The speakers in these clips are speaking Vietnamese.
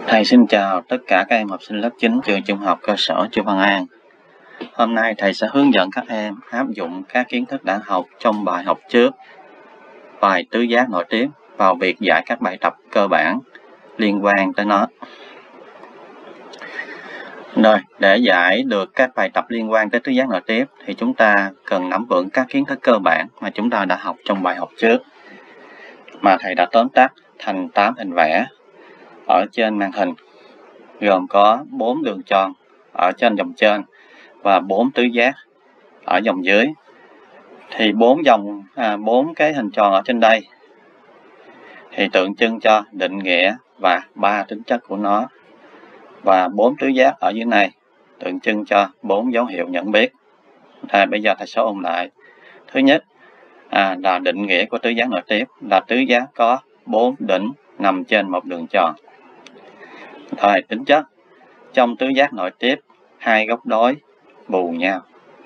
Thầy xin chào tất cả các em học sinh lớp 9 trường Trung học cơ sở Chu Văn An. Hôm nay thầy sẽ hướng dẫn các em áp dụng các kiến thức đã học trong bài học trước, bài tứ giác nội tiếp, vào việc giải các bài tập cơ bản liên quan tới nó. Rồi, để giải được các bài tập liên quan tới tứ giác nội tiếp thì chúng ta cần nắm vững các kiến thức cơ bản mà chúng ta đã học trong bài học trước, mà thầy đã tóm tắt thành 8 hình vẽ ở trên màn hình, gồm có 4 đường tròn ở trên dòng trên và 4 tứ giác ở dòng dưới. Thì 4 cái hình tròn ở trên đây thì tượng trưng cho định nghĩa và 3 tính chất của nó, và 4 tứ giác ở dưới này tượng trưng cho 4 dấu hiệu nhận biết. Bây giờ thầy sẽ ôn lại. Thứ nhất là định nghĩa của tứ giác nội tiếp là tứ giác có 4 đỉnh nằm trên một đường tròn. Rồi, tính chất trong tứ giác nội tiếp, hai góc đối bù nhau.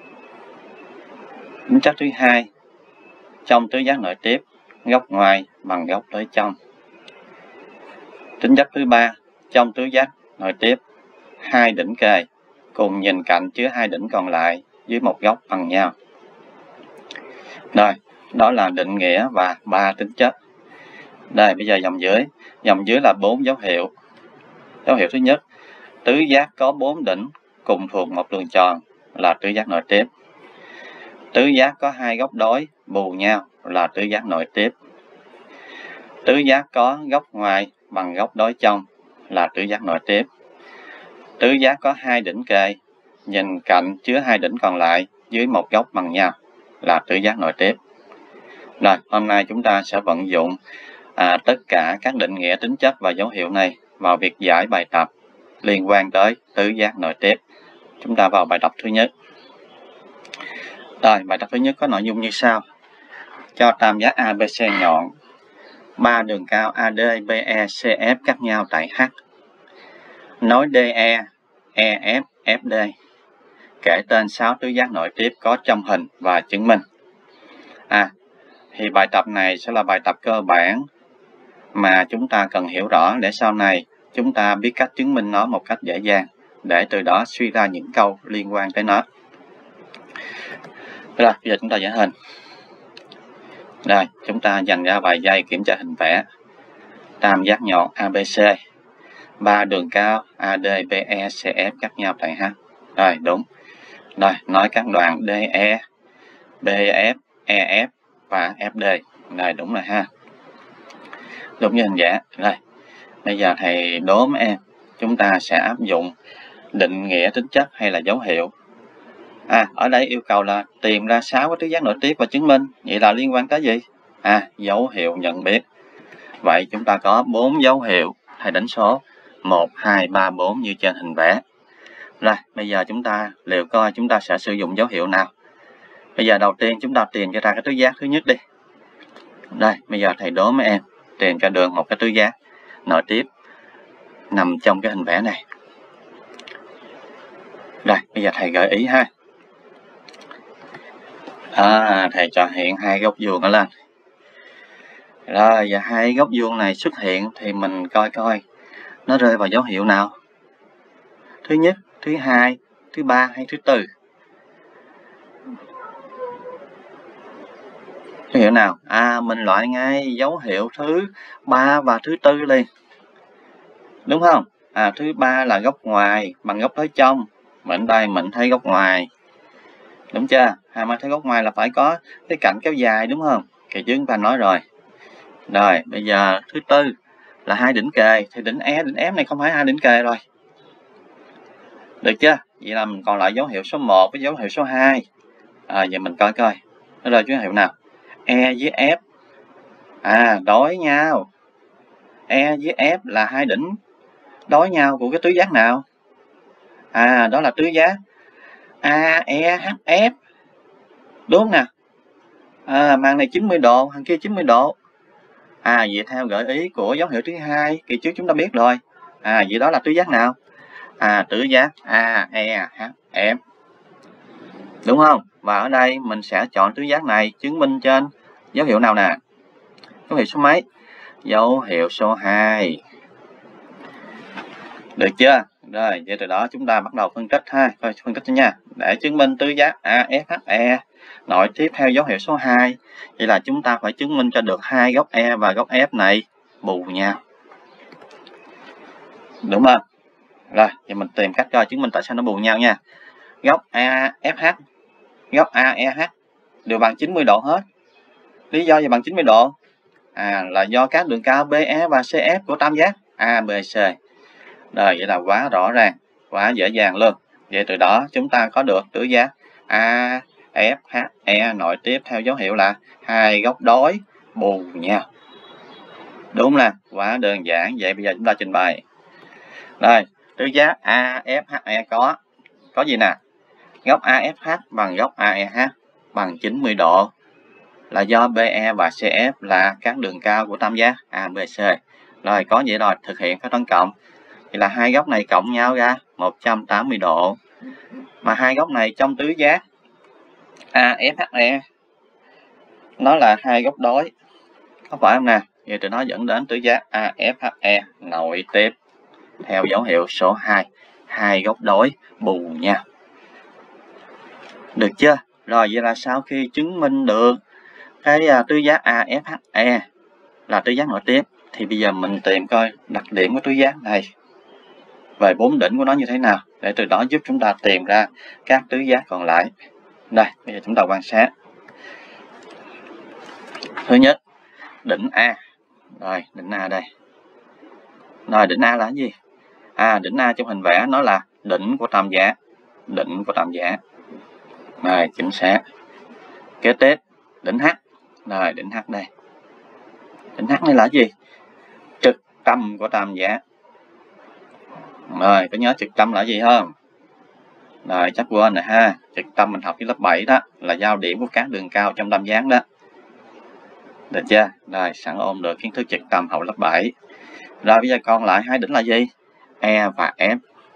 Tính chất thứ hai, trong tứ giác nội tiếp, góc ngoài bằng góc đối trong. Tính chất thứ ba, trong tứ giác nội tiếp, hai đỉnh kề cùng nhìn cạnh chứa hai đỉnh còn lại dưới một góc bằng nhau. Rồi, đó là định nghĩa và 3 tính chất. Đây, bây giờ dòng dưới là 4 dấu hiệu. Dấu hiệu thứ nhất, tứ giác có 4 đỉnh cùng thuộc một đường tròn là tứ giác nội tiếp. Tứ giác có hai góc đối bù nhau là tứ giác nội tiếp. Tứ giác có góc ngoài bằng góc đối trong là tứ giác nội tiếp. Tứ giác có hai đỉnh kề nhìn cạnh chứa hai đỉnh còn lại dưới một góc bằng nhau là tứ giác nội tiếp. Rồi, hôm nay chúng ta sẽ vận dụng tất cả các định nghĩa, tính chất và dấu hiệu này vào việc giải bài tập liên quan tới tứ giác nội tiếp. Chúng ta vào bài tập thứ nhất. Rồi, bài tập thứ nhất có nội dung như sau. Cho tam giác ABC nhọn, 3 đường cao AD, BE, CF cắt nhau tại H. Nối DE, EF, FD. Kể tên 6 tứ giác nội tiếp có trong hình và chứng minh. Thì bài tập này sẽ là bài tập cơ bản mà chúng ta cần hiểu rõ để sau này chúng ta biết cách chứng minh nó một cách dễ dàng, để từ đó suy ra những câu liên quan tới nó. Rồi, bây giờ chúng ta vẽ hình. Rồi, chúng ta dành ra vài giây kiểm tra hình vẽ. Tam giác nhọn ABC, 3 đường cao AD, BE, CF cắt nhau tại H. Rồi, đúng. Rồi, nói các đoạn DE, BF, EF và FD. Rồi, đúng rồi ha. Đúng như hình vẽ. Rồi, bây giờ thầy đố mấy em, chúng ta sẽ áp dụng định nghĩa, tính chất hay là dấu hiệu. Ở đây yêu cầu là tìm ra 6 cái tứ giác nội tiếp và chứng minh. Vậy là liên quan tới gì? Dấu hiệu nhận biết. Vậy chúng ta có 4 dấu hiệu, thầy đánh số 1, 2, 3, 4 như trên hình vẽ. Rồi, bây giờ chúng ta liệu coi chúng ta sẽ sử dụng dấu hiệu nào. Bây giờ đầu tiên chúng ta tìm cho ra cái tứ giác thứ nhất đi. Đây, bây giờ thầy đố mấy em tìm cho được một cái tứ giác nội tiếp nằm trong cái hình vẽ này. Rồi, bây giờ thầy gợi ý ha. Thầy cho hiện hai góc vuông ở lên. Rồi, và hai góc vuông này xuất hiện thì mình coi coi nó rơi vào dấu hiệu nào. Thứ nhất, thứ hai, thứ ba hay thứ tư? Dấu hiệu nào? Mình loại ngay dấu hiệu thứ 3 và thứ tư liền. Đúng không? Thứ ba là góc ngoài bằng góc đối trong. Mình đây mình thấy góc ngoài. Đúng chưa? Mà thấy góc ngoài là phải có cái cạnh kéo dài, đúng không? Kỳ trước chúng ta nói rồi. Rồi, bây giờ thứ tư là hai đỉnh kề. Thì đỉnh E, đỉnh F này không phải hai đỉnh kề rồi. Được chưa? Vậy là mình còn lại dấu hiệu số 1 với dấu hiệu số 2. Giờ mình coi coi. Nó rơi dấu hiệu nào? E với F. Đối nhau. E với F là hai đỉnh đối nhau của cái tứ giác nào? Đó là tứ giác AEHF. Đúng không nào? Màn này 90 độ, thằng kia 90 độ. Vậy theo gợi ý của dấu hiệu thứ hai, kỳ trước chúng ta biết rồi. Vậy đó là tứ giác nào? Tứ giác AEHF. Đúng không? Và ở đây mình sẽ chọn tứ giác này chứng minh trên dấu hiệu nào nè? Dấu hiệu số mấy? Dấu hiệu số 2. Được chưa? Rồi, vậy từ đó chúng ta bắt đầu phân tích ha, coi phân tích nha. Để chứng minh tứ giác AFHE nội tiếp theo dấu hiệu số 2, vậy là chúng ta phải chứng minh cho được hai góc E và góc F này bù nhau. Đúng không? Rồi, thì mình tìm cách coi chứng minh tại sao nó bù nhau nha. Góc AFH, góc AEH đều bằng 90 độ hết. Lý do gì bằng 90 độ? Là do các đường cao BE và CF của tam giác ABC. Rồi, vậy là quá rõ ràng, quá dễ dàng luôn. Vậy từ đó chúng ta có được tứ giác AFHE nội tiếp theo dấu hiệu là hai góc đối bù nhau. Đúng là quá đơn giản. Vậy bây giờ chúng ta trình bày. Rồi, tứ giác AFHE có gì nè? Góc AFH bằng góc AEH bằng 90 độ là do BE và CF là các đường cao của tam giác ABC. Rồi, có vậy rồi, thực hiện phép toán cộng. Thì là hai góc này cộng nhau ra 180 độ. Mà hai góc này trong tứ giác AFHE nó là hai góc đối. Có phải không nè? Vậy từ nó dẫn đến tứ giác AFHE nội tiếp theo dấu hiệu số 2, hai góc đối bù nhau. Được chưa? Rồi, vậy là sau khi chứng minh được cái tứ giác AFHE là tứ giác nội tiếp, thì bây giờ mình tìm coi đặc điểm của tứ giác này về bốn đỉnh của nó như thế nào, để từ đó giúp chúng ta tìm ra các tứ giác còn lại. Đây, bây giờ chúng ta quan sát. Thứ nhất, đỉnh A. Rồi, đỉnh A đây. Rồi, đỉnh A là cái gì? Đỉnh A trong hình vẽ nó là đỉnh của tam giác. Đỉnh của tam giác. Rồi, chính xác. Kế tiếp, đỉnh H. Rồi, đỉnh H đây. Đỉnh H này là cái gì? Trực tâm của tam giác. Rồi, có nhớ trực tâm là gì không? Rồi, chắc quên rồi ha. Trực tâm mình học với lớp 7 đó, là giao điểm của các đường cao trong tam giác đó. Được chưa? Rồi, sẵn ôn được kiến thức trực tâm học lớp 7. Rồi, bây giờ còn lại hai đỉnh là gì? E và F.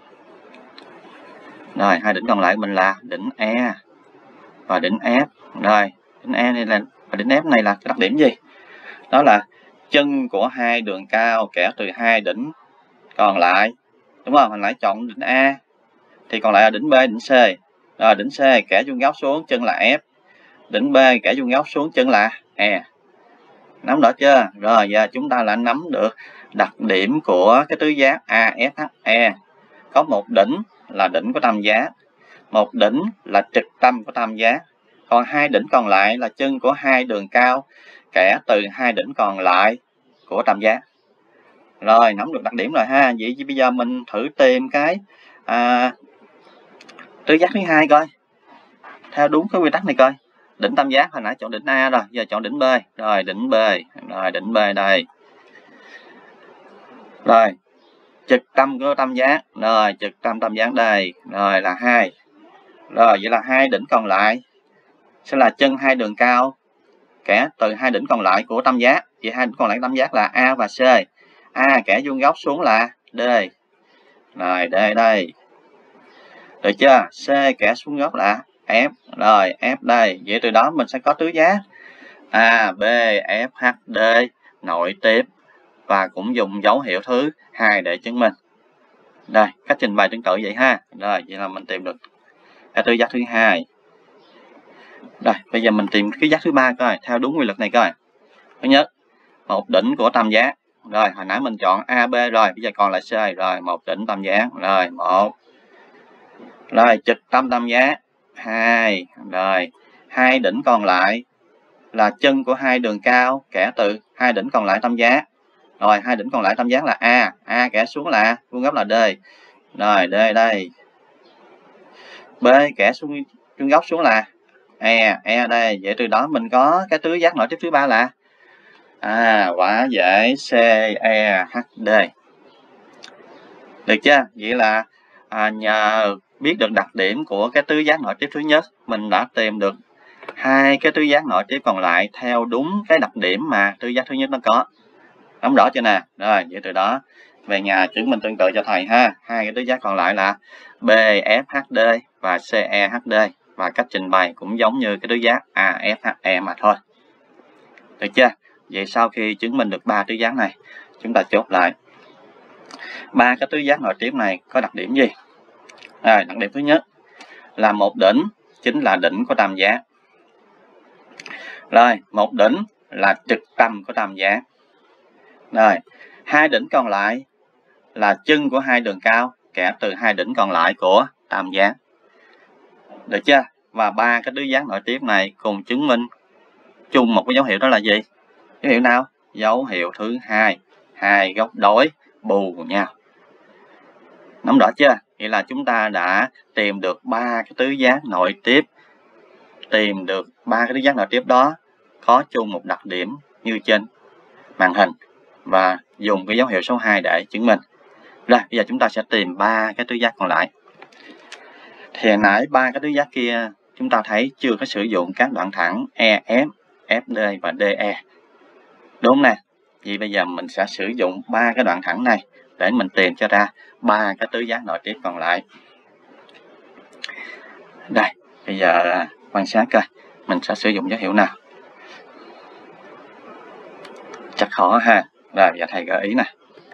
Rồi, hai đỉnh còn lại mình là đỉnh E và đỉnh F. Rồi, đỉnh E này là và đỉnh F này là cái đặc điểm gì? Đó là chân của hai đường cao kẻ từ hai đỉnh còn lại. Đúng không? Mình lại chọn đỉnh A thì còn lại là đỉnh B, đỉnh C. Rồi, đỉnh C kẻ vuông góc xuống chân là F. Đỉnh B kẻ vuông góc xuống chân là E. Nắm rõ chưa? Rồi, giờ chúng ta đã nắm được đặc điểm của cái tứ giác AFHE. Có một đỉnh là đỉnh của tam giác, một đỉnh là trực tâm của tam giác, còn hai đỉnh còn lại là chân của hai đường cao kẻ từ hai đỉnh còn lại của tam giác. Rồi, nắm được đặc điểm rồi ha. Vậy bây giờ mình thử tìm cái tứ giác thứ hai coi, theo đúng cái quy tắc này coi. Đỉnh tam giác hồi nãy chọn đỉnh A rồi, giờ chọn đỉnh B. Rồi, đỉnh B. Rồi, đỉnh B đây. Rồi, trực tâm của tam giác. Rồi, trực tâm tam giác đây. Rồi, là 2. Rồi, vậy là hai đỉnh còn lại sẽ là chân hai đường cao kẻ từ hai đỉnh còn lại của tam giác. Vậy hai đỉnh còn lại của tam giác là A và C. A kẻ vuông góc xuống là D. Rồi, D đây. Được chưa? C kẻ xuống góc là F. Rồi, F đây. Vậy từ đó mình sẽ có tứ giác A, B, F, H, D nội tiếp, và cũng dùng dấu hiệu thứ 2 để chứng minh. Đây, cách trình bày tương tự vậy ha. Rồi, vậy là mình tìm được cái tứ giác thứ hai. Rồi, bây giờ mình tìm tứ giác thứ ba coi, theo đúng quy luật này coi. Thứ nhất, một đỉnh của tam giác. Rồi, hồi nãy mình chọn A, B rồi, bây giờ còn lại C. Rồi, một đỉnh tam giác. Rồi, 1. Rồi, trực tâm tam giác. 2. Rồi, hai đỉnh còn lại là chân của hai đường cao kẻ từ hai đỉnh còn lại tam giác. Rồi, hai đỉnh còn lại tam giác là A. A kẻ xuống là vuông góc là D. Rồi, D đây. B kẻ xuống vuông góc xuống là E. E đây. Vậy từ đó mình có cái tứ giác nội tiếp thứ ba là quá dễ, C, E, H, D. Được chưa? Vậy là nhờ biết được đặc điểm của cái tứ giác nội tiếp thứ nhất, mình đã tìm được hai cái tứ giác nội tiếp còn lại theo đúng cái đặc điểm mà tứ giác thứ nhất nó có. Nắm rõ chưa nè? Rồi, vậy từ đó về nhà chứng minh tương tự cho thầy ha. Hai cái tứ giác còn lại là BFHD và CEHD, và cách trình bày cũng giống như cái tứ giác AFHE mà thôi. Được chưa? Vậy sau khi chứng minh được ba tứ giác này, chúng ta chốt lại. Ba cái tứ giác nội tiếp này có đặc điểm gì? Đặc điểm thứ nhất là một đỉnh chính là đỉnh của tam giác. Rồi, một đỉnh là trực tâm của tam giác. Rồi, hai đỉnh còn lại là chân của hai đường cao kẻ từ hai đỉnh còn lại của tam giác. Được chưa? Và ba cái tứ giác nội tiếp này cùng chứng minh chung một cái dấu hiệu, đó là gì? Dấu hiệu nào? Dấu hiệu thứ hai, hai góc đối bù nhau. Nắm rõ chưa? Vậy là chúng ta đã tìm được ba cái tứ giác nội tiếp. Tìm được ba cái tứ giác nội tiếp đó có chung một đặc điểm như trên màn hình và dùng cái dấu hiệu số 2 để chứng minh. Rồi, bây giờ chúng ta sẽ tìm ba cái tứ giác còn lại. Thì hồi nãy ba cái tứ giác kia chúng ta thấy chưa có sử dụng các đoạn thẳng EF, FD và DE. Đúng không nè? Vậy bây giờ mình sẽ sử dụng ba cái đoạn thẳng này để mình tìm cho ra ba cái tứ giác nội tiếp còn lại. Đây, bây giờ quan sát coi mình sẽ sử dụng dấu hiệu nào. Chắc khó ha. Rồi, bây giờ thầy gợi ý nè.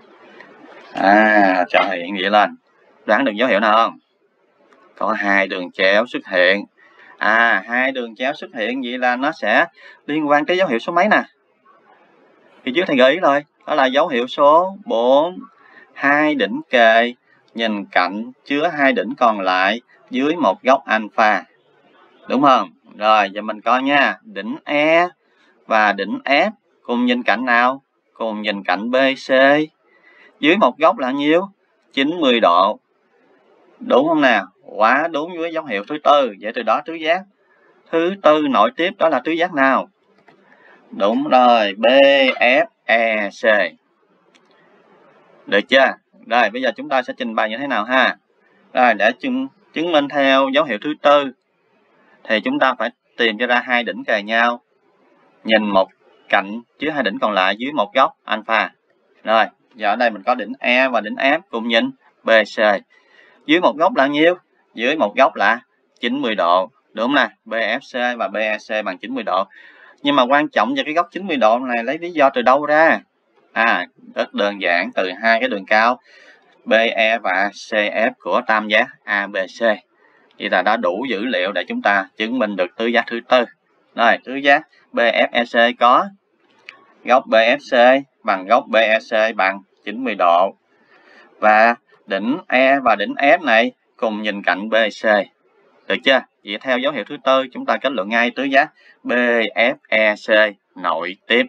Cho hiện vậy lên. Đoán được dấu hiệu nào không? Có hai đường chéo xuất hiện. Hai đường chéo xuất hiện, vậy là nó sẽ liên quan tới dấu hiệu số mấy nè? Thì trước thầy gợi ý rồi, đó là dấu hiệu số 4. Hai đỉnh kề nhìn cạnh chứa hai đỉnh còn lại dưới một góc alpha. Đúng không? Rồi, giờ mình coi nha. Đỉnh E và đỉnh F cùng nhìn cạnh nào? Cùng nhìn cạnh BC. Dưới một góc là nhiêu? 90 độ. Đúng không nào? Quá đúng với dấu hiệu thứ tư. Vậy từ đó tứ giác thứ tư nội tiếp đó là tứ giác nào? Đúng rồi, BFEC. Được chưa? Rồi, bây giờ chúng ta sẽ trình bày như thế nào ha? Rồi, để chứng minh theo dấu hiệu thứ tư thì chúng ta phải tìm cho ra hai đỉnh kề nhau, nhìn một cạnh chứa hai đỉnh còn lại dưới một góc alpha. Rồi, giờ ở đây mình có đỉnh E và đỉnh F cùng nhìn BC. Dưới một góc là nhiêu? Dưới một góc là 90 độ. Đúng không nè? BFC và BEC bằng 90 độ. Nhưng mà quan trọng về cái góc 90 độ này lấy lý do từ đâu ra? Rất đơn giản, từ hai cái đường cao BE và CF của tam giác ABC. Vậy là đã đủ dữ liệu để chúng ta chứng minh được tứ giác thứ tư. Rồi, tứ giác BFEC có góc BFC bằng góc BEC bằng 90 độ. Và đỉnh E và đỉnh F này cùng nhìn cạnh BC. Được chưa? Vậy theo dấu hiệu thứ tư chúng ta kết luận ngay tứ giác BFEC nội tiếp.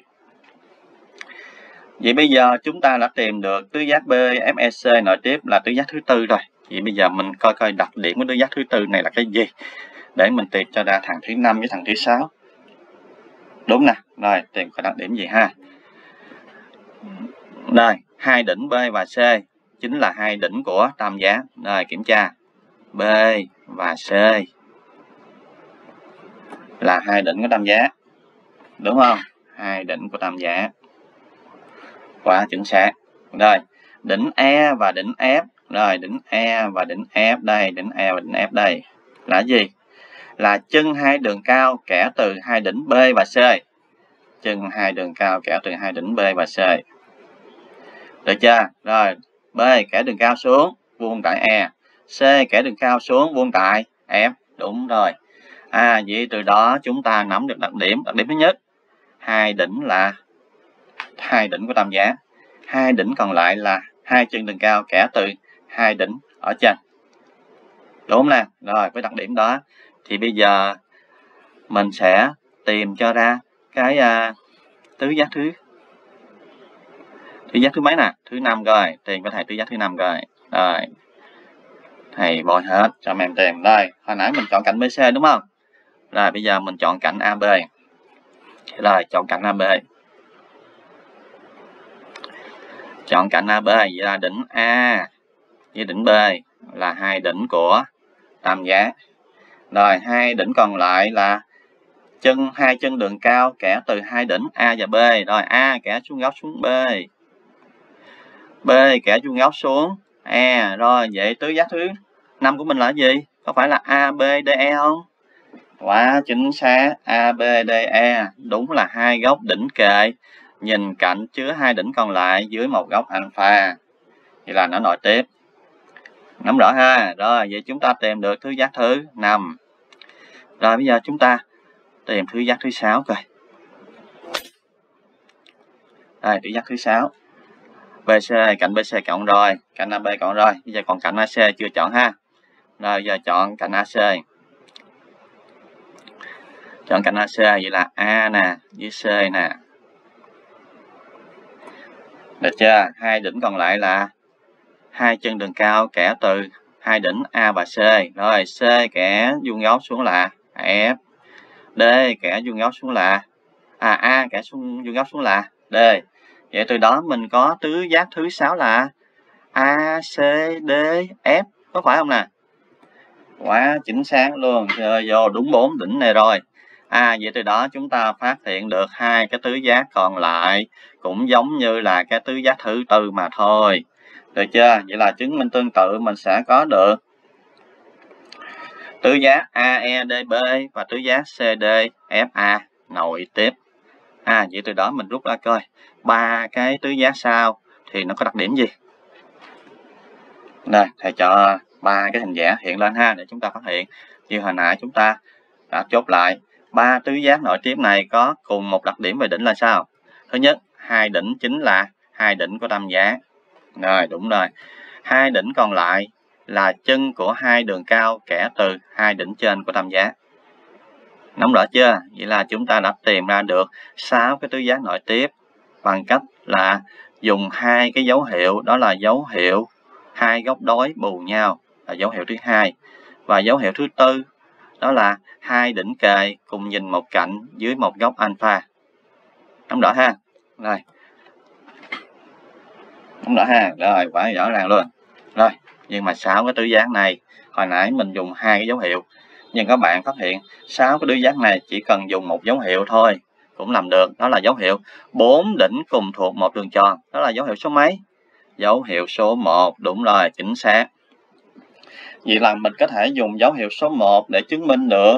Vậy bây giờ chúng ta đã tìm được tứ giác BFEC nội tiếp là tứ giác thứ tư rồi. Vậy bây giờ mình coi coi đặc điểm của tứ giác thứ tư này là cái gì để mình tìm cho ra thằng thứ 5 với thằng thứ 6. Đúng nè. Rồi, tìm coi đặc điểm gì ha. Rồi, hai đỉnh B và C chính là hai đỉnh của tam giác. Rồi, kiểm tra. B và C là hai đỉnh của tam giác. Đúng không? Hai đỉnh của tam giác. Quá chính xác. Rồi, đỉnh E và đỉnh F. Rồi, đỉnh E và đỉnh F đây. Đỉnh E và đỉnh F đây. Là gì? Là chân hai đường cao kẻ từ hai đỉnh B và C. Chân hai đường cao kẻ từ hai đỉnh B và C. Được chưa? Rồi, B kẻ đường cao xuống, vuông tại E. C kẻ đường cao xuống, vuông tại F. Đúng rồi. Vậy từ đó chúng ta nắm được đặc điểm. Đặc điểm thứ nhất, hai đỉnh là hai đỉnh của tam giác. Hai đỉnh còn lại là hai chân đường cao kẻ từ hai đỉnh ở trên. Đúng không nè? Rồi, với đặc điểm đó thì bây giờ mình sẽ tìm cho ra cái tứ giác thứ mấy nè? Thứ 5 rồi. Tìm với thầy tứ giác thứ 5 rồi. Rồi. Thầy bôi hết cho em tìm. Đây, hồi nãy mình chọn cạnh BC đúng không? Rồi, bây giờ mình chọn cạnh AB. Rồi, chọn cạnh AB. Chọn cạnh AB, vậy là đỉnh A với đỉnh B là hai đỉnh của tam giác. Rồi, hai đỉnh còn lại là hai chân đường cao kẻ từ hai đỉnh A và B. Rồi, A kẻ vuông góc xuống B. B kẻ vuông góc xuống E. Rồi, vậy tứ giác thứ 5 của mình là gì? Có phải là ABDE không? Quá chính xác, ABDE đúng là hai góc đỉnh kề nhìn cạnh chứa hai đỉnh còn lại dưới một góc alpha. Vậy là nó nội tiếp. Nắm rõ ha. Rồi, vậy chúng ta tìm được tứ giác thứ 5. Rồi bây giờ chúng ta tìm tứ giác thứ 6 coi. Đây, tứ giác thứ 6. BC, cạnh BC cộng rồi, cạnh AB cộng rồi. Bây giờ còn cạnh AC chưa chọn ha. Rồi giờ chọn cạnh AC. Chọn cạnh AC, vậy là A nè, với C nè. Được chưa? Hai đỉnh còn lại là hai chân đường cao kẻ từ hai đỉnh A và C. Rồi C kẻ vuông góc xuống là F. D kẻ vuông góc xuống là A kẻ vuông góc xuống là D. Vậy từ đó mình có tứ giác thứ 6 là ACDF, có phải không nè? Quá chính xác luôn, chơi vô đúng 4 đỉnh này rồi. Vậy từ đó chúng ta phát hiện được hai cái tứ giác còn lại cũng giống như là cái tứ giác thứ tư mà thôi. Được chưa? Vậy là chứng minh tương tự mình sẽ có được tứ giác AEDB và tứ giác CDFA nội tiếp. Vậy từ đó mình rút ra coi ba cái tứ giác sau thì nó có đặc điểm gì. Đây, thầy cho ba cái hình vẽ hiện lên ha để chúng ta phát hiện. Như hồi nãy chúng ta đã chốt lại, ba tứ giác nội tiếp này có cùng một đặc điểm về đỉnh là sao? Thứ nhất, hai đỉnh chính là hai đỉnh của tam giác. Rồi, đúng rồi. Hai đỉnh còn lại là chân của hai đường cao kẻ từ hai đỉnh trên của tam giác. Nắm rõ chưa? Vậy là chúng ta đã tìm ra được 6 cái tứ giác nội tiếp bằng cách là dùng hai cái dấu hiệu, đó là dấu hiệu hai góc đối bù nhau là dấu hiệu thứ hai, và dấu hiệu thứ tư đó là hai đỉnh kề cùng nhìn một cạnh dưới một góc alpha. Nắm rõ ha? Rồi. Nắm rõ ha? Rồi, quá rõ ràng luôn. Rồi, nhưng mà 6 cái tứ giác này hồi nãy mình dùng hai cái dấu hiệu, nhưng các bạn phát hiện 6 cái tứ giác này chỉ cần dùng một dấu hiệu thôi cũng làm được, đó là dấu hiệu 4 đỉnh cùng thuộc một đường tròn. Đó là dấu hiệu số mấy? Dấu hiệu số 1, đúng rồi, chính xác. Vậy là mình có thể dùng dấu hiệu số 1 để chứng minh được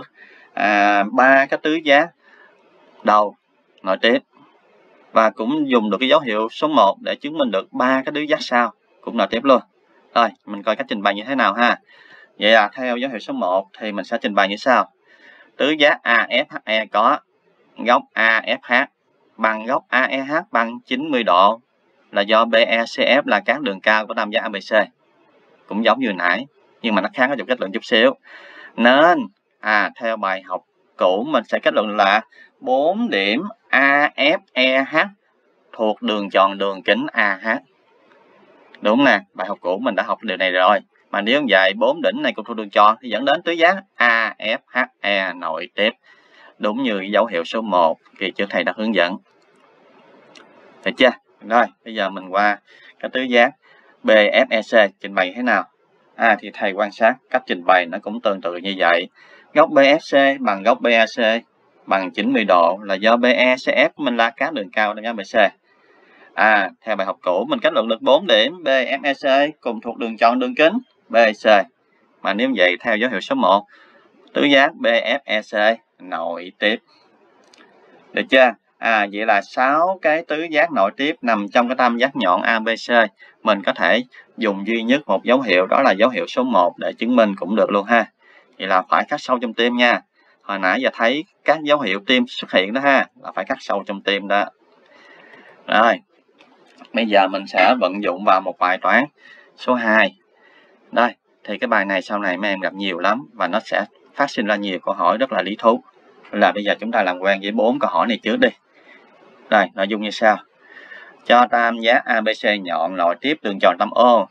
ba cái tứ giác đầu nội tiếp, và cũng dùng được cái dấu hiệu số 1 để chứng minh được ba cái tứ giác sau cũng nội tiếp luôn. Rồi, mình coi cách trình bày như thế nào ha. Vậy là theo dấu hiệu số 1 thì mình sẽ trình bày như sau. Tứ giác AFHE có góc AFH bằng góc AEH bằng 90 độ là do BECF là các đường cao của tam giác ABC. Cũng giống như nãy, nhưng mà nó khác ở chỗ kết luận chút xíu. Nên theo bài học cũ mình sẽ kết luận là 4 điểm AFEH thuộc đường tròn đường kính AH. Đúng nè, bài học cũ mình đã học điều này rồi. Mà nếu như vậy 4 đỉnh này cùng thuộc đường tròn thì dẫn đến tứ giác AFHE nội tiếp. Đúng như dấu hiệu số 1 kỳ trước thầy đã hướng dẫn. Được chưa? Rồi, bây giờ mình qua cái tứ giác BFEC trình bày thế nào. Thì thầy quan sát cách trình bày nó cũng tương tự như vậy. Góc BFC bằng góc BAC bằng 90 độ là do BECF mình là các đường cao tam giác ABC. Theo bài học cũ mình kết luận được 4 điểm BFEC cùng thuộc đường tròn đường kính BC. Mà nếu vậy theo dấu hiệu số 1, tứ giác BFEC nội tiếp. Được chưa? Vậy là 6 cái tứ giác nội tiếp nằm trong cái tam giác nhọn ABC. Mình có thể dùng duy nhất một dấu hiệu, đó là dấu hiệu số 1 để chứng minh cũng được luôn ha. Vậy là phải khắc sâu trong tim nha. Hồi nãy giờ thấy các dấu hiệu tim xuất hiện đó ha, là phải khắc sâu trong tim đó. Rồi, bây giờ mình sẽ vận dụng vào một bài toán số 2. Đây, thì cái bài này sau này mấy em gặp nhiều lắm và nó sẽ phát sinh ra nhiều câu hỏi rất là lý thú. Là bây giờ chúng ta làm quen với 4 câu hỏi này trước đi. Rồi, nội dung như sau. Cho tam giác ABC nhọn nội tiếp đường tròn tam O.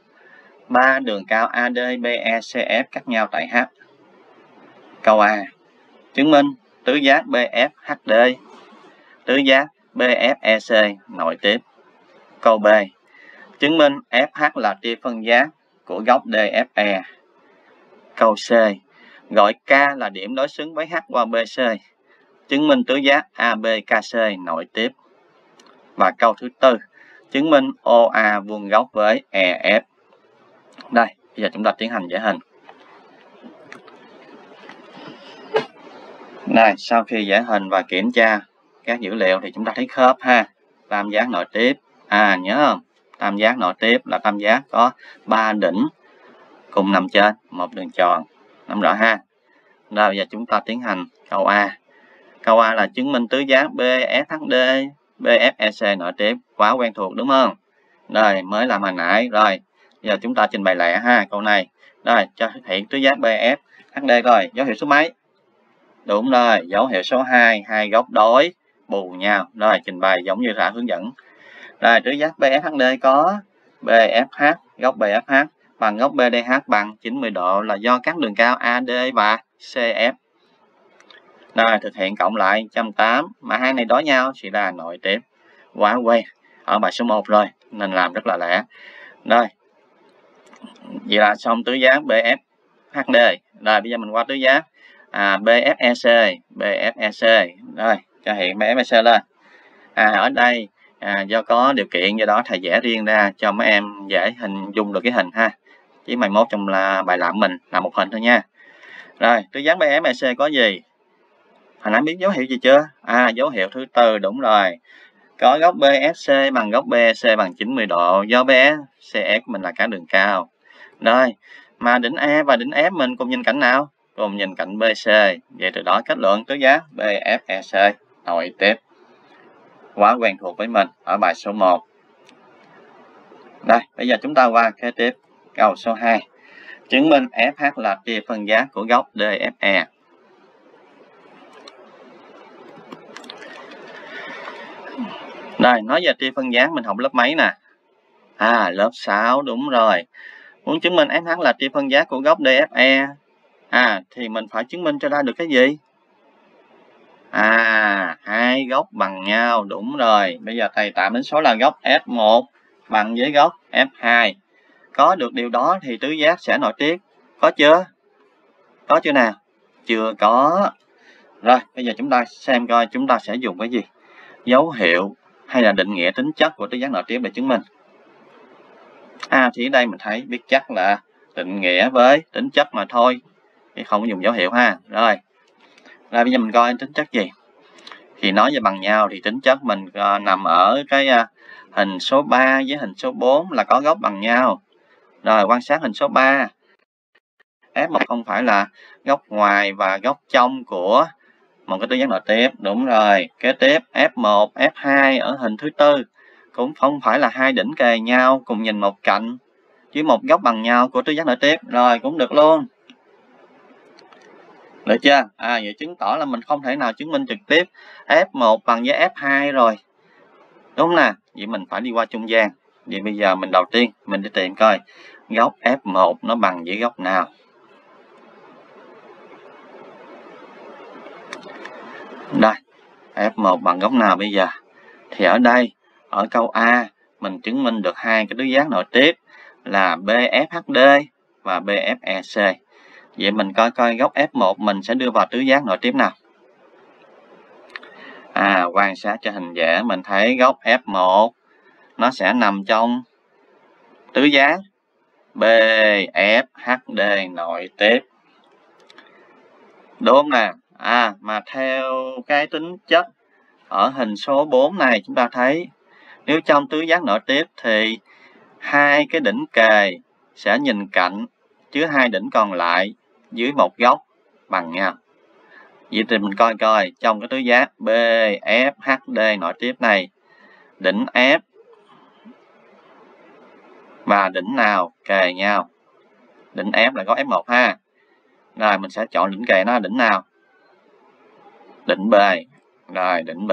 3 đường cao AD, BE, CF cắt nhau tại H. Câu A. Chứng minh tứ giác BFHD, tứ giác BFEC nội tiếp. Câu B. Chứng minh FH là tia phân giác của góc DFE. Câu C. Gọi K là điểm đối xứng với H qua BC. Chứng minh tứ giác ABKC nội tiếp. Và câu thứ tư, chứng minh OA vuông góc với EF. Đây, bây giờ chúng ta tiến hành vẽ hình. Đây, sau khi vẽ hình và kiểm tra các dữ liệu thì chúng ta thấy khớp ha. Tam giác nội tiếp. Nhớ không? Tam giác nội tiếp là tam giác có 3 đỉnh cùng nằm trên một đường tròn. Nắm rõ ha. Rồi bây giờ chúng ta tiến hành câu A. Câu A là chứng minh tứ giác BFHD, BFEC nội tiếp. Quá quen thuộc đúng không? Rồi mới làm hồi nãy. Rồi giờ chúng ta trình bày lại ha câu này. Rồi cho hiện tứ giác BFHD rồi. Dấu hiệu số mấy? Đúng rồi, dấu hiệu số 2. Hai góc đối bù nhau. Rồi trình bày giống như đã hướng dẫn. Rồi tứ giác BFHD có BFH, góc BFH bằng góc BDH bằng 90 độ là do các đường cao AD và CF. Rồi thực hiện cộng lại 180 mà hai này đối nhau thì là nội tiếp. Quá quen ở bài số 1 rồi nên làm rất là lẹ. Rồi vậy là xong tứ giác BFHD. Rồi bây giờ mình qua tứ giác BFEC. BFEC. Rồi cho hiện BFEC lên. Ở đây do có điều kiện do đó thầy vẽ riêng ra cho mấy em dễ hình dung được cái hình ha. Chỉ mai mốt trong là bài làm mình là một hình thôi nha. Rồi tứ giác BFEC có gì? Hồi nãy biết dấu hiệu gì chưa? Dấu hiệu thứ tư, đúng rồi. Có góc BFC bằng góc BEC bằng 90 độ. Do BCF mình là các đường cao. Rồi, mà đỉnh E và đỉnh F mình cùng nhìn cạnh nào? Cùng nhìn cạnh BC. Vậy từ đó kết luận tứ giác BFEC nội tiếp. Quá quen thuộc với mình ở bài số 1. Đây, bây giờ chúng ta qua kế tiếp. Câu số 2. Chứng minh FH là chia phân giác của góc DFE. Rồi, nói về chia phân giác mình học lớp mấy nè? Lớp 6, đúng rồi. Muốn chứng minh FH là chia phân giác của góc DFE, thì mình phải chứng minh cho ra được cái gì? Hai góc bằng nhau, đúng rồi. Bây giờ thầy tạm đến số là góc F1 bằng với góc F2. Có được điều đó thì tứ giác sẽ nội tiếp. Có chưa? Có chưa nào? Chưa có. Rồi, bây giờ chúng ta xem coi chúng ta sẽ dùng cái gì? Dấu hiệu hay là định nghĩa tính chất của tứ giác nội tiếp để chứng minh. Thì ở đây mình thấy biết chắc là định nghĩa với tính chất mà thôi, thì không có dùng dấu hiệu ha. Rồi bây giờ mình coi tính chất gì. Thì nói về bằng nhau thì tính chất mình nằm ở cái hình số 3 với hình số 4 là có góc bằng nhau. Rồi quan sát hình số 3. F1 không phải là góc ngoài và góc trong của một cái tứ giác nội tiếp. Đúng rồi. Kế tiếp F1, F2 ở hình thứ tư cũng không phải là hai đỉnh kề nhau cùng nhìn một cạnh với một góc bằng nhau của tứ giác nội tiếp. Rồi cũng được luôn. Được chưa? Vậy chứng tỏ là mình không thể nào chứng minh trực tiếp F1 bằng với F2 rồi. Đúng nè. Vậy mình phải đi qua trung gian. Vậy bây giờ mình đầu tiên mình đi tìm coi góc F1 nó bằng với góc nào. Đây, F1 bằng góc nào bây giờ? Thì ở đây, ở câu A, mình chứng minh được hai cái tứ giác nội tiếp là BFHD và BFEC. Vậy mình coi coi góc F1 mình sẽ đưa vào tứ giác nội tiếp nào. Quan sát cho hình vẽ mình thấy góc F1 nó sẽ nằm trong tứ giác BFHD nội tiếp. Đúng không nè? Mà theo cái tính chất ở hình số 4 này chúng ta thấy nếu trong tứ giác nội tiếp thì hai cái đỉnh kề sẽ nhìn cạnh chứ hai đỉnh còn lại dưới một góc bằng nhau. Vậy thì mình coi coi trong cái tứ giác BFHD nội tiếp này đỉnh F và đỉnh nào kề nhau. Đỉnh F là góc F1 ha. Rồi mình sẽ chọn đỉnh kề nó đỉnh nào? Đỉnh B. Rồi đỉnh B.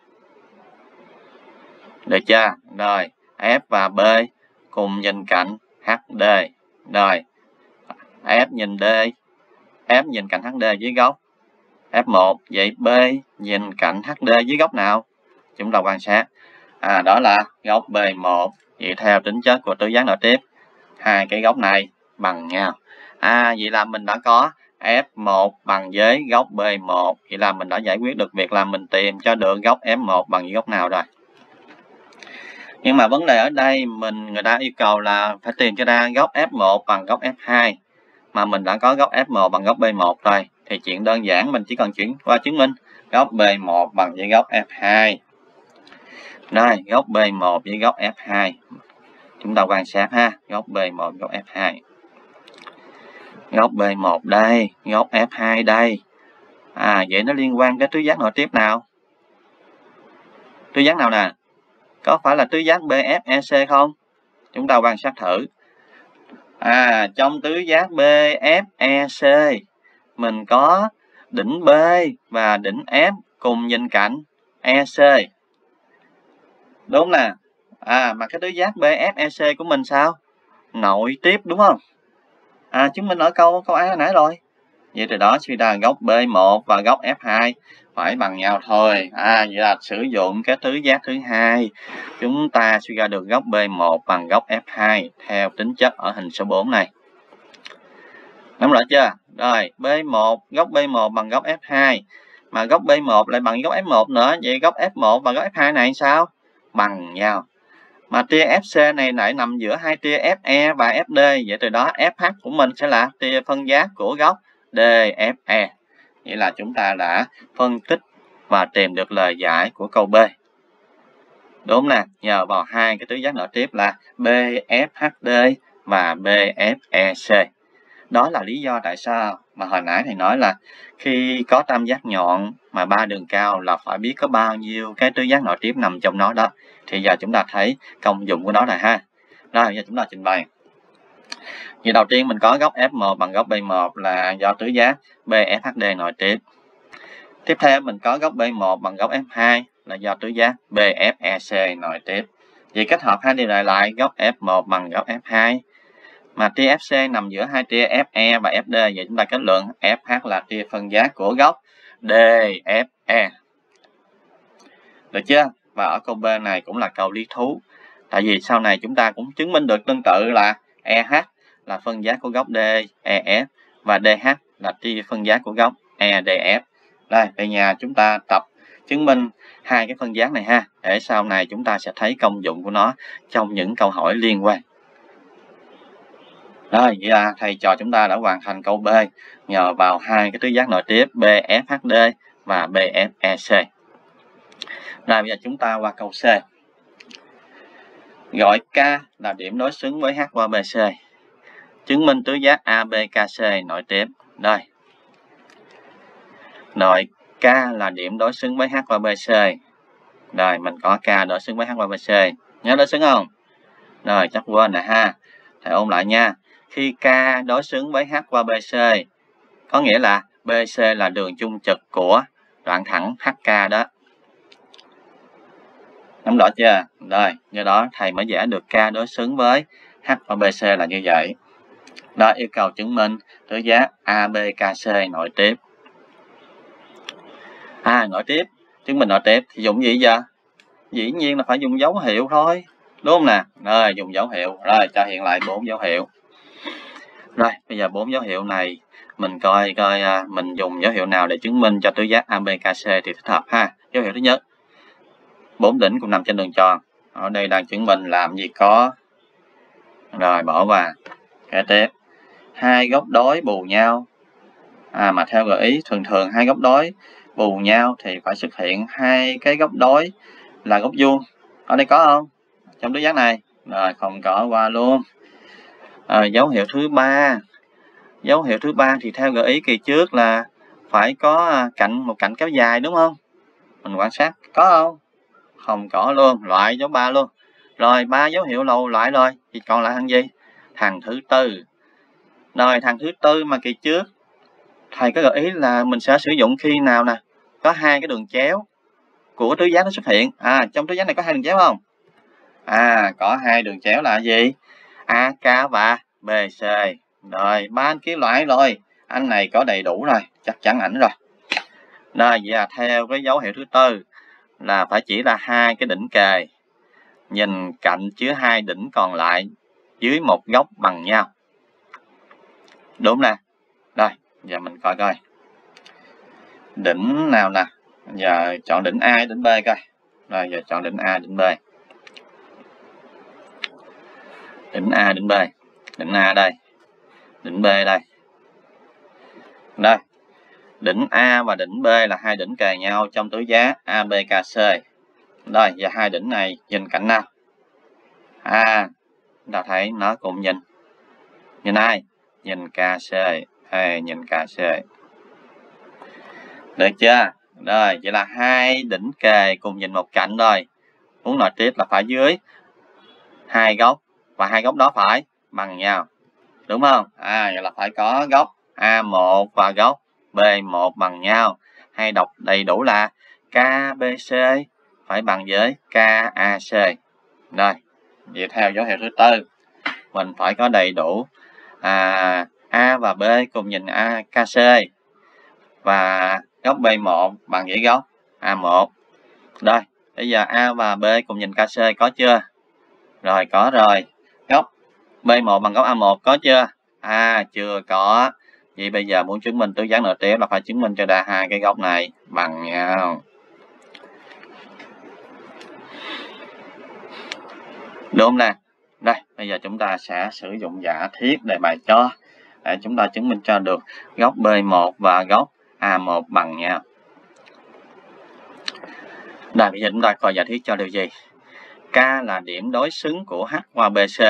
Được chưa? Rồi F và B cùng nhìn cạnh HD. Rồi F nhìn D, F nhìn cạnh HD dưới góc F1. Vậy B nhìn cạnh HD dưới góc nào? Chúng ta quan sát. Đó là góc B1. Vậy theo tính chất của tứ giác nội tiếp, hai cái góc này bằng nhau. Vậy là mình đã có F1 bằng với góc B1. Vậy là mình đã giải quyết được việc là mình tìm cho được góc F1 bằng với góc nào rồi. Nhưng mà vấn đề ở đây người ta yêu cầu là phải tìm cho ra góc F1 bằng góc F2. Mà mình đã có góc F1 bằng góc B1 rồi. Thì chuyện đơn giản mình chỉ cần chuyển qua chứng minh góc B1 bằng với góc F2. Rồi góc B1 với góc F2. Chúng ta quan sát ha, góc B1, góc F2. Góc B1 đây, góc F2 đây. Vậy nó liên quan đến tứ giác nội tiếp nào? Tứ giác nào nè? Có phải là tứ giác BFEC không? Chúng ta quan sát thử. Trong tứ giác BFEC, mình có đỉnh B và đỉnh F cùng nhìn cạnh EC. Đúng nè. Mà cái tứ giác BFEC của mình sao? Nội tiếp đúng không? Chứng minh ở câu A hồi nãy rồi. Vậy từ đó suy ra góc B1 và góc F2 phải bằng nhau thôi. Vậy là sử dụng cái tứ giác thứ hai, chúng ta suy ra được góc B1 bằng góc F2 theo tính chất ở hình số 4 này. Nắm rõ chưa? Rồi, góc B1 bằng góc F2. Mà góc B1 lại bằng góc F1 nữa. Vậy góc F1 và góc F2 này sao? Bằng nhau. Mà tia FC này lại nằm giữa hai tia FE và FD. Vậy từ đó FH của mình sẽ là tia phân giác của góc DFE. Vậy là chúng ta đã phân tích và tìm được lời giải của câu B. Đúng nè, nhờ vào hai cái tứ giác nội tiếp là BFHD và BFEC. Đó là lý do tại sao mà hồi nãy thầy nói là khi có tam giác nhọn mà ba đường cao là phải biết có bao nhiêu cái tứ giác nội tiếp nằm trong nó đó. Thì giờ chúng ta thấy công dụng của nó là ha. Rồi, giờ chúng ta trình bày. Vậy đầu tiên mình có góc F1 bằng góc B1 là do tứ giác BFHD nội tiếp. Tiếp theo mình có góc B1 bằng góc F2 là do tứ giác BFEC nội tiếp. Vậy kết hợp hai điều này lại, góc F1 bằng góc F2. Mà tia FC nằm giữa hai tia FE và FD, vậy chúng ta kết luận FH là tia phân giác của góc DFE. Được chưa? Và ở câu B này cũng là câu lý thú. Tại vì sau này chúng ta cũng chứng minh được tương tự là EH là phân giác của góc DEF và DH là tia phân giác của góc EDF. Đây, về nhà chúng ta tập chứng minh hai cái phân giác này ha, để sau này chúng ta sẽ thấy công dụng của nó trong những câu hỏi liên quan. Rồi, vậy là thầy trò chúng ta đã hoàn thành câu B nhờ vào hai cái tứ giác nội tiếp BFHD và BFEC. Rồi bây giờ chúng ta qua câu C. Gọi K là điểm đối xứng với H qua BC. Chứng minh tứ giác ABKC nội tiếp. Đây. Gọi K là điểm đối xứng với H qua BC. Rồi mình có K đối xứng với H qua BC. Nhớ đối xứng không? Rồi chắc quên nè ha. Thầy ôn lại nha. Khi K đối xứng với H qua BC, có nghĩa là BC là đường chung trực của đoạn thẳng HK đó. Nắm rõ chưa? Rồi, do đó thầy mới vẽ được K đối xứng với H và BC là như vậy. Đó, yêu cầu chứng minh tứ giác ABKC nội tiếp. Nội tiếp, chứng minh nội tiếp thì dùng gì giờ? Dĩ nhiên là phải dùng dấu hiệu thôi, đúng không nè? Rồi, dùng dấu hiệu. Rồi, cho hiện lại 4 dấu hiệu. Rồi, bây giờ 4 dấu hiệu này mình coi mình dùng dấu hiệu nào để chứng minh cho tứ giác ABKC thì thích hợp ha. Dấu hiệu thứ nhất, 4 đỉnh cùng nằm trên đường tròn. Ở đây đang chứng minh làm gì có. Rồi, bỏ qua. Kế tiếp, hai góc đối bù nhau. Mà theo gợi ý, thường hai góc đối bù nhau thì phải xuất hiện hai cái góc đối là góc vuông. Ở đây có không? Trong tứ giác này. Rồi, không có, qua luôn. Dấu hiệu thứ ba. Dấu hiệu thứ ba thì theo gợi ý kỳ trước là phải có một cạnh kéo dài đúng không? Mình quan sát có không? Không có luôn, loại dấu 3 luôn. Rồi 3 dấu hiệu lầu loại rồi, thì còn lại thằng gì? Thằng thứ tư. Rồi thằng thứ tư mà kỳ trước thầy có gợi ý là mình sẽ sử dụng khi nào nè? Có hai cái đường chéo của tứ giác nó xuất hiện. Trong tứ giác này có hai đường chéo không? Có hai đường chéo là gì? AK và BC. Rồi, 3 anh ký loại rồi. Anh này có đầy đủ rồi, chắc chắn ảnh rồi. Rồi, vậy là theo cái dấu hiệu thứ tư là phải chỉ là hai cái đỉnh kề. Nhìn cạnh chứa hai đỉnh còn lại dưới một góc bằng nhau. Đúng nè. Rồi, giờ mình coi coi. Đỉnh nào nè? Giờ chọn đỉnh A, đỉnh B coi. Rồi, giờ chọn đỉnh A, đỉnh B. Đỉnh A, đỉnh B. Đỉnh A đây. Đỉnh B đây. Đây. Đỉnh A và đỉnh B là hai đỉnh kề nhau trong tứ giác ABKC. Rồi, và hai đỉnh này nhìn cạnh nào? chúng ta thấy nó cũng nhìn ai, nhìn KC, nhìn KC. Được chưa? Rồi, vậy là hai đỉnh kề cùng nhìn một cạnh rồi. Muốn nói tiếp là phải dưới hai góc, và hai góc đó phải bằng nhau. Đúng không? Vậy là phải có góc A1 và góc B1 bằng nhau. Hay đọc đầy đủ là KBC phải bằng với KAC. Rồi, vậy theo dấu hiệu thứ tư, mình phải có đầy đủ A và B cùng nhìn KC và góc B1 bằng với góc A1. Rồi, bây giờ A và B cùng nhìn KC có chưa? Rồi, có rồi. Góc B1 bằng góc A1 có chưa? Chưa có. Vậy bây giờ muốn chứng minh tứ giác nội tiếp là phải chứng minh cho ra hai cái góc này bằng nhau. Đúng nè. Đây, bây giờ chúng ta sẽ sử dụng giả thiết đề bài cho để chúng ta chứng minh cho được góc B1 và góc A1 bằng nhau. Đây, bây giờ chúng ta coi giả thiết cho điều gì? K là điểm đối xứng của H qua BC.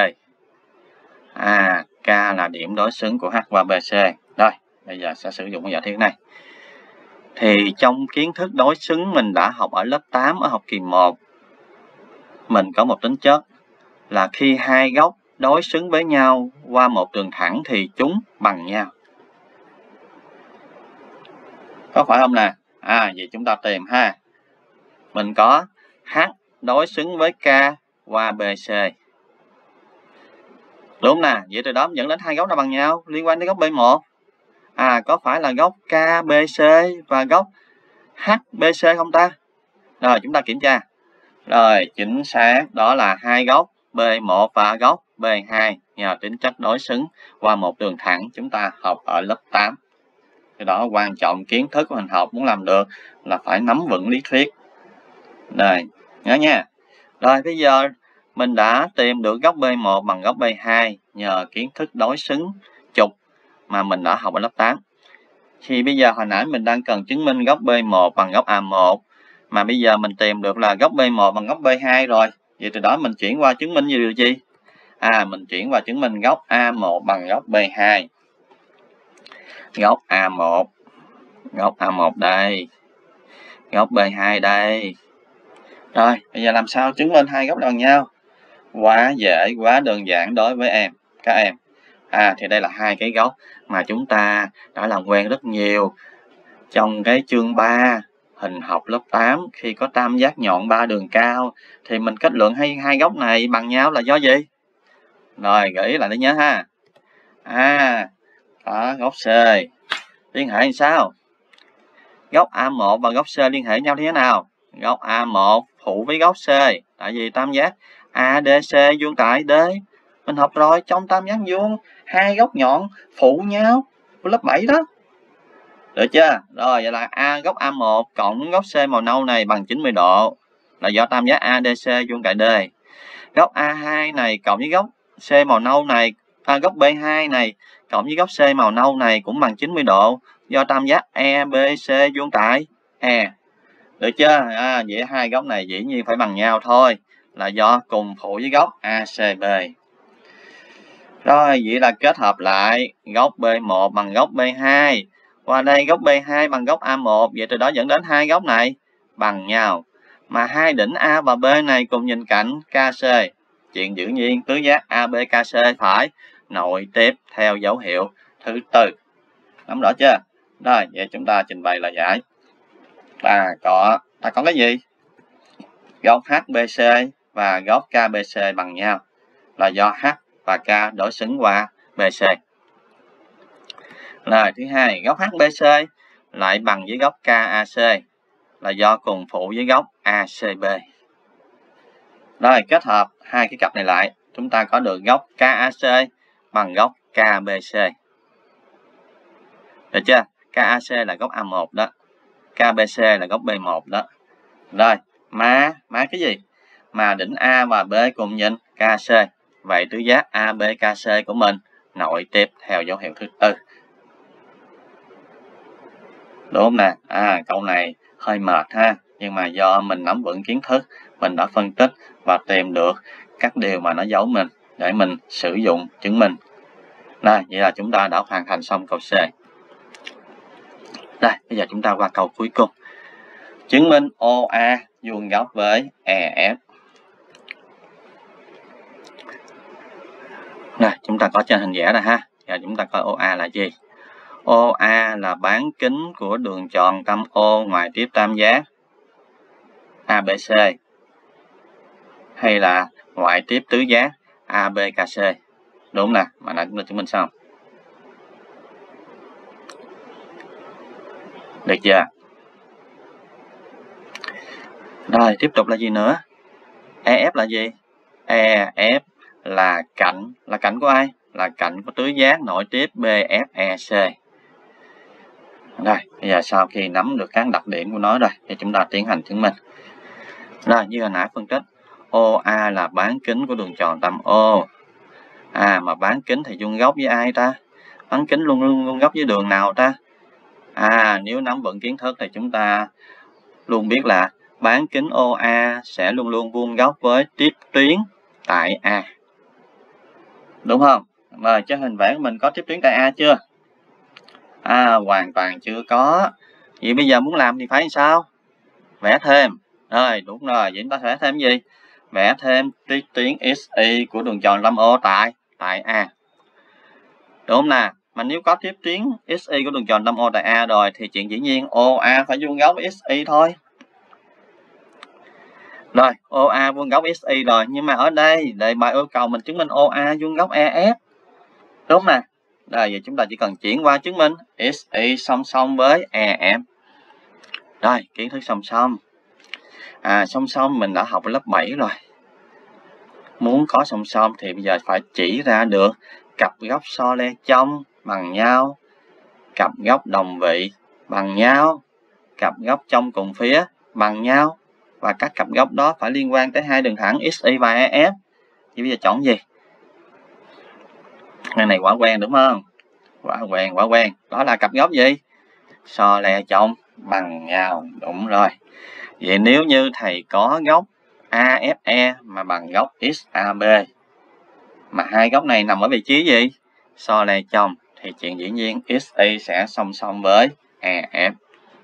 K là điểm đối xứng của H qua BC. Rồi, bây giờ sẽ sử dụng cái giả thiết này. Thì trong kiến thức đối xứng mình đã học ở lớp 8 ở học kỳ 1, mình có một tính chất là khi hai góc đối xứng với nhau qua một đường thẳng thì chúng bằng nhau. Có phải không nè? Vậy chúng ta tìm ha. Mình có H đối xứng với K qua BC. Đúng nè, vậy từ đó dẫn đến hai góc nào bằng nhau liên quan đến góc B1. Có phải là góc KBC và góc HBC không ta? Rồi, chúng ta kiểm tra. Rồi, chính xác, đó là hai góc B1 và góc B2 nhờ tính chất đối xứng qua một đường thẳng chúng ta học ở lớp 8. Cái đó quan trọng, kiến thức của mình học muốn làm được là phải nắm vững lý thuyết. Rồi, nhớ nha. Rồi, bây giờ mình đã tìm được góc B1 bằng góc B2 nhờ kiến thức đối xứng trục mà mình đã học ở lớp 8. Thì bây giờ hồi nãy mình đang cần chứng minh góc B1 bằng góc A1, mà bây giờ mình tìm được là góc B1 bằng góc B2 rồi. Vậy từ đó mình chuyển qua chứng minh như điều gì? Mình chuyển qua chứng minh góc A1 bằng góc B2. Góc A1 đây. Góc B2 đây. Rồi, bây giờ làm sao chứng minh hai góc này bằng nhau? Quá dễ, quá đơn giản đối với các em. Thì đây là hai cái góc mà chúng ta đã làm quen rất nhiều trong cái chương 3 hình học lớp 8. Khi có tam giác nhọn 3 đường cao thì mình kết luận hai góc này bằng nhau là do gì? Rồi, gợi ý lại để nhớ ha. Có góc C liên hệ làm sao? Góc A1 và góc C liên hệ nhau như thế nào? Góc A1 phụ với góc C, tại vì tam giác ADC vuông tại D. Mình học rồi, trong tam giác vuông hai góc nhọn phụ nhau của lớp 7 đó. Được chưa? Rồi, vậy là góc A1 cộng góc C màu nâu này bằng 90 độ là do tam giác ADC vuông tại D. Góc A2 này cộng với góc C màu nâu này, góc B2 này cộng với góc C màu nâu này cũng bằng 90 độ do tam giác EBC vuông tại E. Được chưa? Vậy hai góc này dĩ nhiên phải bằng nhau thôi, là do cùng phụ với góc ACB. Rồi, vậy là kết hợp lại góc B1 bằng góc B2. Qua đây góc B2 bằng góc A1, vậy từ đó dẫn đến hai góc này bằng nhau. Mà hai đỉnh A và B này cùng nhìn cạnh KC. Chuyện dĩ nhiên tứ giác ABKC phải nội tiếp theo dấu hiệu thứ tư. Nắm rõ chưa? Rồi, vậy chúng ta trình bày lời giải. Ta có cái gì? Góc HBC và góc KBC bằng nhau là do H và K đối xứng qua BC. Rồi, thứ hai, góc HBC lại bằng với góc KAC là do cùng phụ với góc ACB. Rồi, kết hợp hai cái cặp này lại, chúng ta có được góc KAC bằng góc KBC. Được chưa? KAC là góc A1 đó, KBC là góc B1 đó. Rồi, mà cái gì? Mà đỉnh A và B cùng nhìn KC. Vậy tứ giác ABKC của mình nội tiếp theo dấu hiệu thứ tư. Đúng không nè? Câu này hơi mệt ha, nhưng mà do mình nắm vững kiến thức, mình đã phân tích và tìm được các điều mà nó giấu mình, để mình sử dụng chứng minh. Đây, vậy là chúng ta đã hoàn thành xong câu C. Đây, bây giờ chúng ta qua câu cuối cùng. Chứng minh OA vuông góc với EF. Này, chúng ta có trên hình vẽ rồi ha. Giờ chúng ta coi OA là gì? OA là bán kính của đường tròn tâm O ngoài tiếp tam giác ABC hay là ngoại tiếp tứ giác ABKC. Đúng nè, mà nãy chúng ta chứng minh xong. Được chưa? Rồi, tiếp tục là gì nữa? EF là gì? EF là cạnh của ai? Là cạnh của tứ giác nội tiếp BFEC. Rồi, bây giờ sau khi nắm được các đặc điểm của nó rồi thì chúng ta tiến hành chứng minh. Rồi, như hồi nãy phân tích, OA là bán kính của đường tròn tâm O. Mà bán kính thì vuông góc với ai ta? Bán kính luôn luôn vuông góc với đường nào ta? Nếu nắm vững kiến thức thì chúng ta luôn biết là bán kính OA sẽ luôn luôn vuông góc với tiếp tuyến tại A. Đúng không? Rồi, trên hình vẽ của mình có tiếp tuyến tại A chưa? Hoàn toàn chưa có. Vậy bây giờ muốn làm thì phải sao? Vẽ thêm. Rồi, đúng rồi. Vậy chúng ta vẽ thêm gì? Vẽ thêm tiếp tuyến XY của đường tròn tâm O tại A. Đúng không nào? Mà nếu có tiếp tuyến XY của đường tròn tâm O tại A rồi thì chuyện dĩ nhiên OA phải vuông góc với XY thôi. Rồi, OA vuông góc XY rồi. Nhưng mà ở đây, đề bài yêu cầu mình chứng minh OA vuông góc EF. Đúng nè. Rồi, vậy chúng ta chỉ cần chuyển qua chứng minh XY song song với EF. Rồi, kiến thức song song. Song song mình đã học ở lớp 7 rồi. Muốn có song song thì bây giờ phải chỉ ra được cặp góc so le trong bằng nhau, cặp góc đồng vị bằng nhau, cặp góc trong cùng phía bằng nhau, và các cặp góc đó phải liên quan tới hai đường thẳng XY và EF. Thì bây giờ chọn gì? Cái này quá quen đúng không? Quá quen. Đó là cặp góc gì? So le trong bằng nhau. Đúng rồi. Vậy nếu như thầy có góc AFE mà bằng góc XAB, mà hai góc này nằm ở vị trí gì? So le trong, thì chuyện dĩ nhiên XY sẽ song song với EF.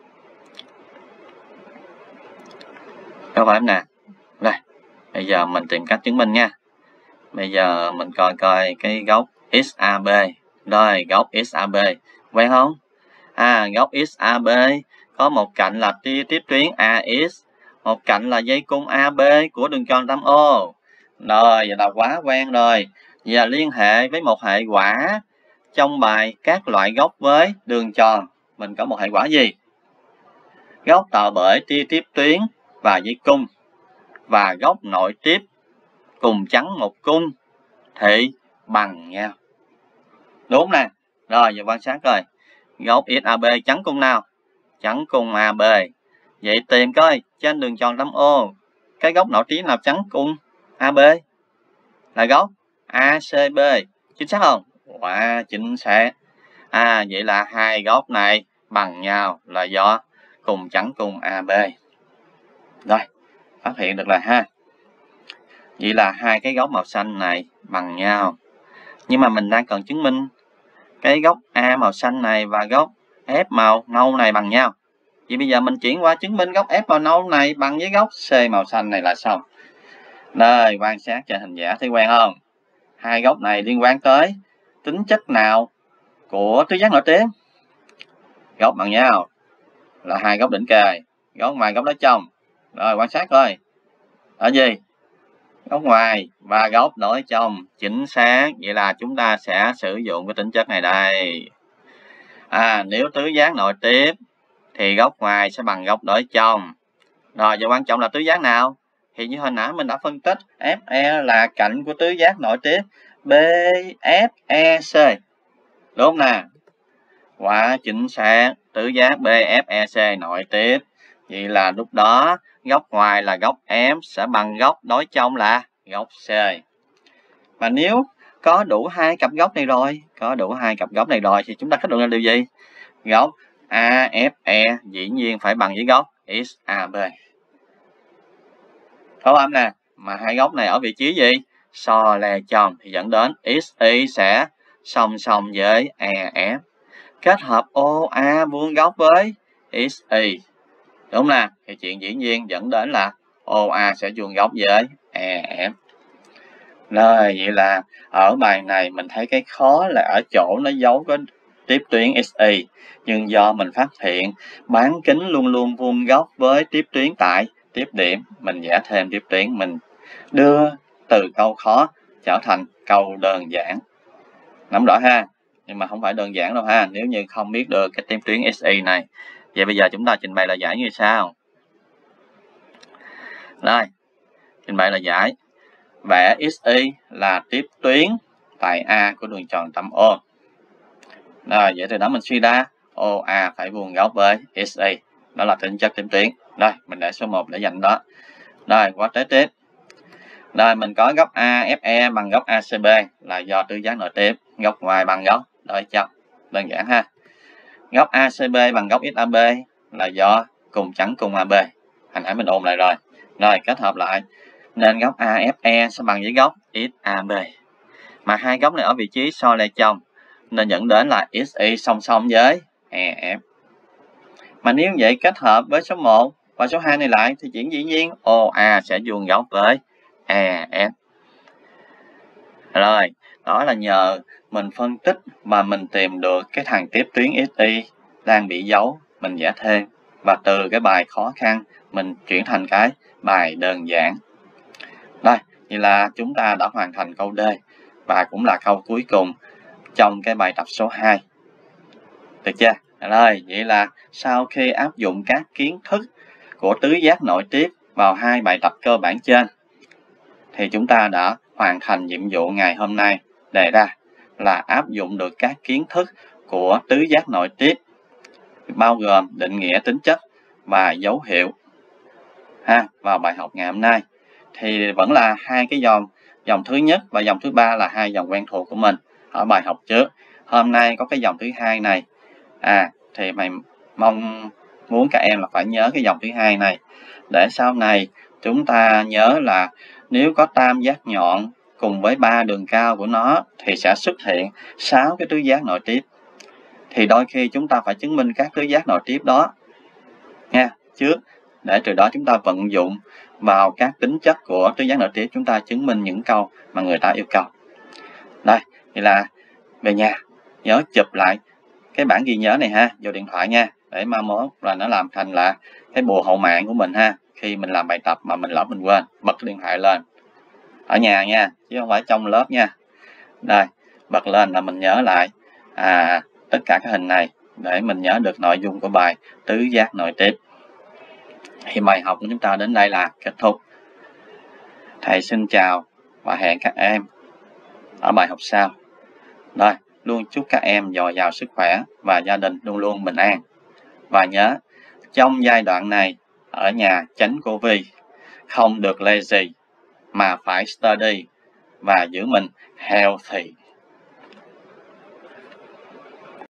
Có phải không nè? Rồi, bây giờ mình tìm cách chứng minh nha. Bây giờ mình coi cái góc XAB. Rồi, góc XAB. Quen không? Góc XAB có một cạnh là tiếp tuyến AX, một cạnh là dây cung AB của đường tròn tâm O. Rồi, vậy là quá quen rồi. Và liên hệ với một hệ quả trong bài các loại góc với đường tròn. Mình có một hệ quả gì? Góc tạo bởi tiếp tuyến và dây cung và góc nội tiếp cùng chắn một cung thì bằng nhau. Đúng nè. Rồi, giờ quan sát coi. Góc XAB chắn cung nào? Chắn cung AB. Vậy tìm coi trên đường tròn tâm O, cái góc nội tiếp nào chắn cung AB? Là góc ACB. Chính xác không? Wow, chính xác. Vậy là hai góc này bằng nhau là do cùng chắn cung AB. Rồi, phát hiện được là ha. Vậy là hai cái góc màu xanh này bằng nhau. Nhưng mà mình đang cần chứng minh cái góc A màu xanh này và góc F màu nâu này bằng nhau. Vậy bây giờ mình chuyển qua chứng minh góc F màu nâu này bằng với góc C màu xanh này là xong. Rồi, quan sát trên hình vẽ thấy quen không? Hai góc này liên quan tới tính chất nào của tứ giác nội tiếp? Góc bằng nhau là hai góc đỉnh kề, góc ngoài góc đối trong. Rồi, quan sát coi. Là gì? Góc ngoài và góc đối trong. Chính xác. Vậy là chúng ta sẽ sử dụng cái tính chất này đây. Nếu tứ giác nội tiếp thì góc ngoài sẽ bằng góc đối trong. Rồi, và quan trọng là tứ giác nào? Thì như hồi nãy mình đã phân tích, FE là cạnh của tứ giác nội tiếp BFEC. Đúng không nè? Quá chính xác. Tứ giác BFEC nội tiếp. Vậy là lúc đó góc ngoài là góc M sẽ bằng góc đối trong là góc C. Mà nếu có đủ hai cặp góc này rồi, thì chúng ta kết luận là điều gì? Góc AFE dĩ nhiên phải bằng với góc XAB. Có không nè? Mà hai góc này ở vị trí gì? so le chồng thì dẫn đến XY sẽ song song với EF. Kết hợp OA vuông góc với XY. Đúng nè, thì chuyện dĩ nhiên dẫn đến là OA sẽ vuông góc với EF. Rồi, vậy là ở bài này mình thấy cái khó là ở chỗ nó giấu có tiếp tuyến XY. Nhưng do mình phát hiện bán kính luôn luôn vuông góc với tiếp tuyến tại tiếp điểm, mình vẽ thêm tiếp tuyến, mình đưa từ câu khó trở thành câu đơn giản. Nắm rõ ha, nhưng mà không phải đơn giản đâu ha, nếu như không biết được cái tiếp tuyến XY này. Vậy bây giờ chúng ta trình bày lời giải như sau. Rồi, trình bày lời giải. Vẽ XY là tiếp tuyến tại A của đường tròn tâm O. Rồi, vậy từ đó mình suy ra OA phải vuông góc với XY. Đó là tính chất tiếp tuyến. Rồi, mình để số 1 để dành đó. Rồi, qua tới tiếp. Rồi, mình có góc AFE bằng góc ACB là do tứ giác nội tiếp. Góc ngoài bằng góc đối chấm. Đơn giản ha. Góc ACB bằng góc XAB là do cùng chẵn cùng AB. Hồi nãy mình ôn lại rồi. Rồi, kết hợp lại. Nên góc AFE sẽ bằng với góc XAB. Mà hai góc này ở vị trí so le chồng, nên dẫn đến là XY song song với EF. Mà nếu vậy kết hợp với số 1 và số 2 này lại thì chuyện dĩ nhiên OA sẽ vuông góc với EF. Rồi, đó là nhờ mình phân tích và mình tìm được cái thằng tiếp tuyến XY đang bị giấu, mình vẽ thêm. Và từ cái bài khó khăn mình chuyển thành cái bài đơn giản. Đây, vậy là chúng ta đã hoàn thành câu D và cũng là câu cuối cùng trong cái bài tập số 2. Được chưa? Rồi, vậy là sau khi áp dụng các kiến thức của tứ giác nội tiếp vào hai bài tập cơ bản trên thì chúng ta đã hoàn thành nhiệm vụ ngày hôm nay đề ra là áp dụng được các kiến thức của tứ giác nội tiếp bao gồm định nghĩa tính chất và dấu hiệu vào bài học ngày hôm nay. Thì vẫn là hai cái dòng thứ nhất và dòng thứ ba là hai dòng quen thuộc của mình ở bài học trước. Hôm nay có cái dòng thứ hai này. Thì mày mong muốn các em là phải nhớ cái dòng thứ hai này để sau này chúng ta nhớ là nếu có tam giác nhọn cùng với 3 đường cao của nó thì sẽ xuất hiện 6 cái tứ giác nội tiếp. Thì đôi khi chúng ta phải chứng minh các tứ giác nội tiếp đó nha trước, để từ đó chúng ta vận dụng vào các tính chất của tứ giác nội tiếp, chúng ta chứng minh những câu mà người ta yêu cầu. Đây, thì là về nhà nhớ chụp lại cái bản ghi nhớ này ha, vô điện thoại nha, để mai mốt là nó làm thành là cái bùa hộ mạng của mình ha. Khi mình làm bài tập mà mình lỡ mình quên, bật cái điện thoại lên ở nhà nha, chứ không phải trong lớp nha. Đây, bật lên là mình nhớ lại tất cả các hình này để mình nhớ được nội dung của bài tứ giác nội tiếp. Thì bài học của chúng ta đến đây là kết thúc. Thầy xin chào và hẹn các em ở bài học sau. Rồi, luôn chúc các em dồi dào sức khỏe và gia đình luôn luôn bình an. Và nhớ, trong giai đoạn này ở nhà tránh Covid, không được lazy mà phải study và giữ mình healthy.